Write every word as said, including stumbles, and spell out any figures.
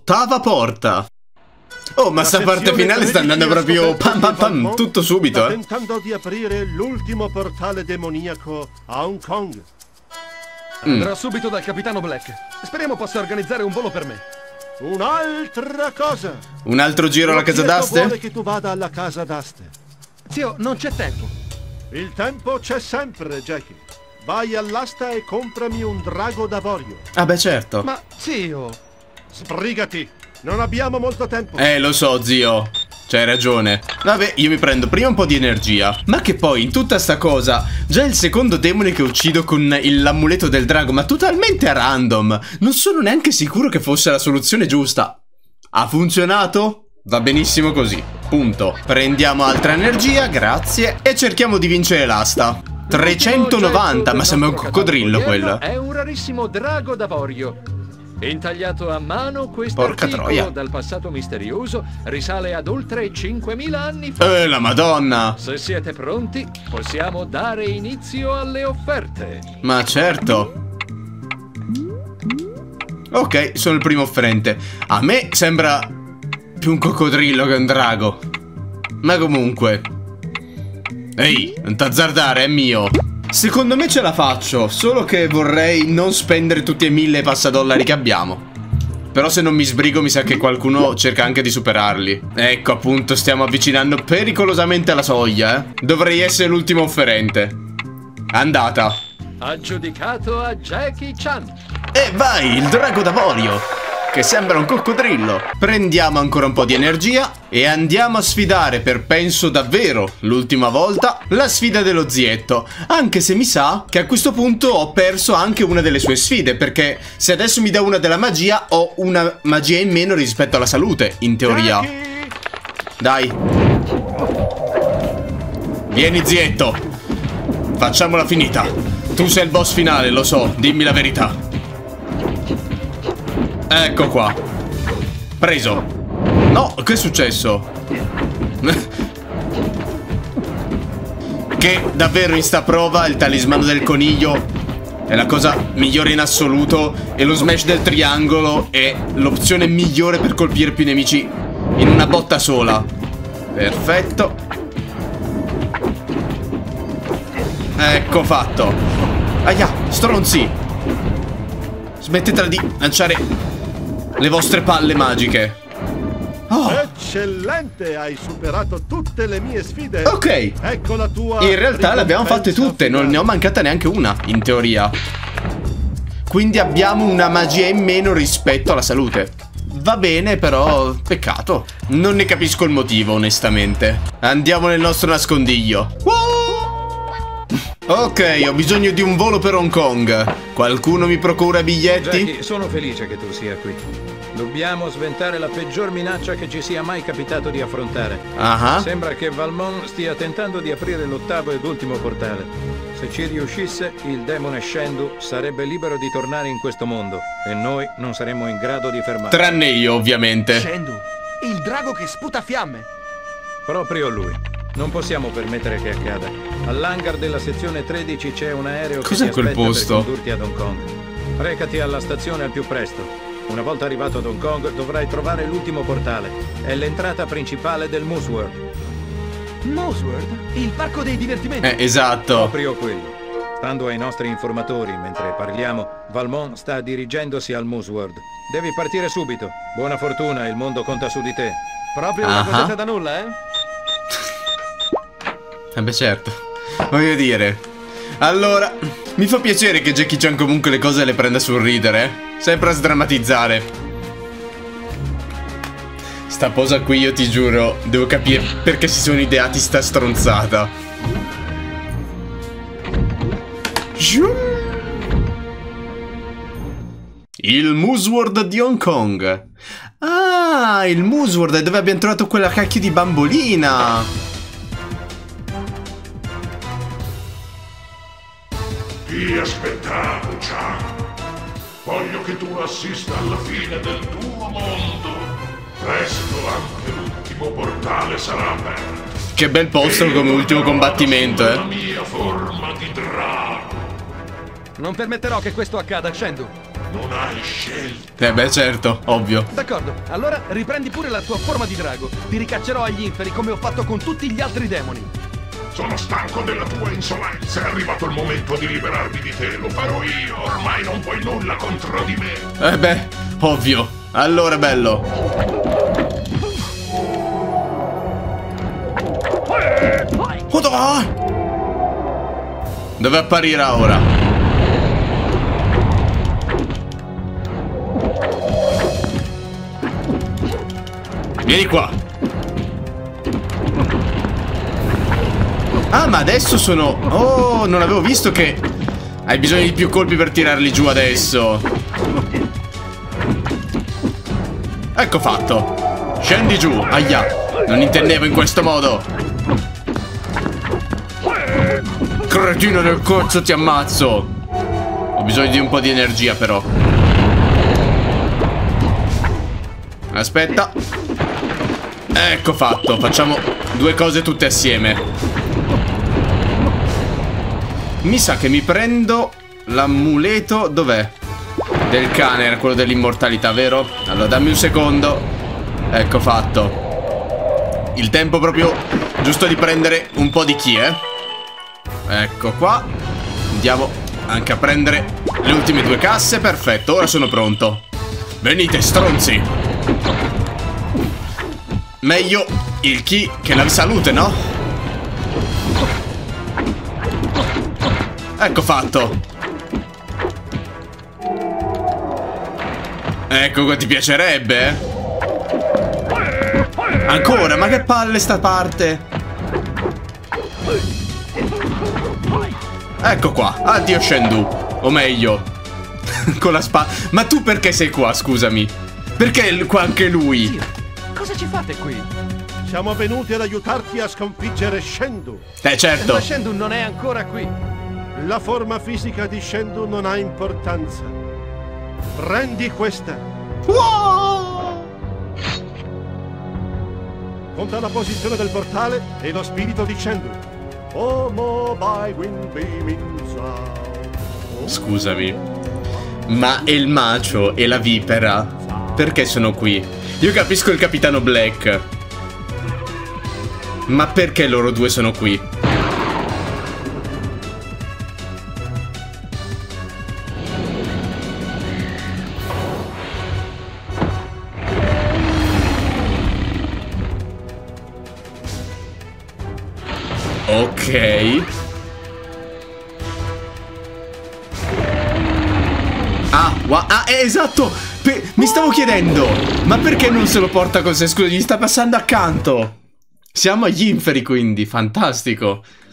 Ottava porta. Oh, ma sta parte finale sta andando proprio pam pam pam, tutto subito, eh. Sta tentando di aprire l'ultimo portale demoniaco a Hong Kong. Mm. Andrò subito dal capitano Black. Speriamo possa organizzare un volo per me. Un'altra cosa. Un altro giro alla casa d'aste? Vuole che tu vada alla casa d'aste. Zio, non c'è tempo. Il tempo c'è sempre, Jackie. Vai all'asta e comprami un drago d'avorio. Ah beh, certo. Ma, zio... Sbrigati. Non abbiamo molto tempo. Eh, lo so, zio. C'hai ragione. Vabbè, io mi prendo prima un po' di energia. Ma che poi, in tutta sta cosa, già il secondo demone che uccido con l'amuleto del drago, ma totalmente a random. Non sono neanche sicuro che fosse la soluzione giusta. Ha funzionato? Va benissimo così. Punto. Prendiamo altra energia, grazie. E cerchiamo di vincere l'asta. trecentonovanta, ma sembra un coccodrillo quello. È un rarissimo drago d'avorio. Intagliato a mano, questo Porca articolo troia. dal passato misterioso risale ad oltre cinquemila anni fa. Eh, la madonna! Se siete pronti, possiamo dare inizio alle offerte. Ma certo. Ok, sono il primo offerente. A me sembra più un coccodrillo che un drago. Ma comunque. Ehi, non t'azzardare, è mio. Secondo me ce la faccio, solo che vorrei non spendere tutti i mille passadollari che abbiamo. Però se non mi sbrigo mi sa che qualcuno cerca anche di superarli. Ecco appunto, stiamo avvicinando pericolosamente alla soglia, eh. Dovrei essere l'ultimo offerente. Andata. Aggiudicato a Jackie Chan. E vai, il drago d'avorio, che sembra un coccodrillo. Prendiamo ancora un po' di energia e andiamo a sfidare per, penso davvero, l'ultima volta, la sfida dello zietto. Anche se mi sa che a questo punto ho perso anche una delle sue sfide, perché se adesso mi dà una della magia, ho una magia in meno rispetto alla salute, in teoria. Dai. Vieni, zietto. Facciamola finita. Tu sei il boss finale, lo so, dimmi la verità. Ecco qua. Preso. No, che è successo? Che davvero in sta prova il talismano del coniglio è la cosa migliore in assoluto, e lo smash del triangolo è l'opzione migliore per colpire più nemici in una botta sola. Perfetto. Ecco fatto. Aia, stronzi. Smettetela di lanciare le vostre palle magiche. Oh. Eccellente, hai superato tutte le mie sfide. Ok. Ecco la tua. In realtà le abbiamo fatte tutte, non ne ho mancata neanche una, in teoria. Quindi abbiamo una magia in meno rispetto alla salute. Va bene, però peccato. Non ne capisco il motivo, onestamente. Andiamo nel nostro nascondiglio. Ok, ho bisogno di un volo per Hong Kong. Qualcuno mi procura biglietti? Jackie, sono felice che tu sia qui. Dobbiamo sventare la peggior minaccia che ci sia mai capitato di affrontare. Uh-huh. Sembra che Valmont stia tentando di aprire l'ottavo ed ultimo portale. Se ci riuscisse, il demone Shendu sarebbe libero di tornare in questo mondo e noi non saremmo in grado di fermarlo. Tranne io, ovviamente. Shendu, il drago che sputa fiamme. Proprio lui. Non possiamo permettere che accada. All'hangar della sezione tredici c'è un aereo che ti Cos'è quel aspetta posto? per condurti ad Hong Kong. Recati alla stazione al più presto. Una volta arrivato ad Hong Kong dovrai trovare l'ultimo portale. È l'entrata principale del Moose World. Moose World? Il parco dei divertimenti? Eh, esatto. Proprio quello. Stando ai nostri informatori, mentre parliamo, Valmont sta dirigendosi al Moose World. Devi partire subito. Buona fortuna, il mondo conta su di te. Proprio una Uh-huh. cosetta da nulla, eh? Eh beh, certo. Voglio dire. Allora, mi fa piacere che Jackie Chan comunque le cose le prenda sul ridere, eh? Sempre a sdrammatizzare. Sta posa qui, io ti giuro, devo capire perché si sono ideati sta stronzata. Il Moose World di Hong Kong. Ah, il Moose World è dove abbiamo trovato quella cacchio di bambolina. Ti aspettavo, Chan. Voglio che tu assista alla fine del tuo mondo. Presto anche l'ultimo portale sarà aperto. Che bel posto come ultimo combattimento, eh. La mia forma di drago. Non permetterò che questo accada, Shendu. Non hai scelta. Eh beh, certo, ovvio. D'accordo, allora riprendi pure la tua forma di drago. Ti ricaccerò agli inferi come ho fatto con tutti gli altri demoni. Sono stanco della tua insolenza. È arrivato il momento di liberarmi di te. Lo farò io. Ormai non puoi nulla contro di me. Eh beh, ovvio. Allora, bello. Oh, dove apparirà ora? Vieni qua. Ah, ma adesso sono... Oh, non avevo visto che hai bisogno di più colpi per tirarli giù adesso. Ecco fatto. Scendi giù. Aia, non intendevo in questo modo. Cretino del cazzo, ti ammazzo. Ho bisogno di un po' di energia però. Aspetta. Ecco fatto. Facciamo due cose tutte assieme. Mi sa che mi prendo l'amuleto. Dov'è? Del cane, era quello dell'immortalità, vero? Allora dammi un secondo. Ecco fatto. Il tempo proprio giusto di prendere un po' di chi, eh? Ecco qua. Andiamo anche a prendere le ultime due casse. Perfetto, ora sono pronto. Venite, stronzi. Meglio il chi che la salute, no? Ecco fatto. Ecco qua, ti piacerebbe, eh? Ancora, ma che palle sta parte. Ecco qua, addio Shendu. O meglio con la spada. Ma tu perché sei qua, scusami? Perché qua anche lui? Cosa ci fate qui? Siamo venuti ad aiutarti a sconfiggere Shendu. Eh certo. Ma Shendu non è ancora qui. La forma fisica di Shendu non ha importanza. Prendi questa. Wow! Conta la posizione del portale e lo spirito di Shendu. Oh, by wind beaming sound. Scusami, ma il macio e la vipera perché sono qui? Io capisco il capitano Black, ma perché loro due sono qui? Ok. Ah, wow, ah, eh, esatto. Pe mi stavo chiedendo, ma perché non se lo porta con sé? Scusa, gli sta passando accanto. Siamo agli inferi, quindi, fantastico.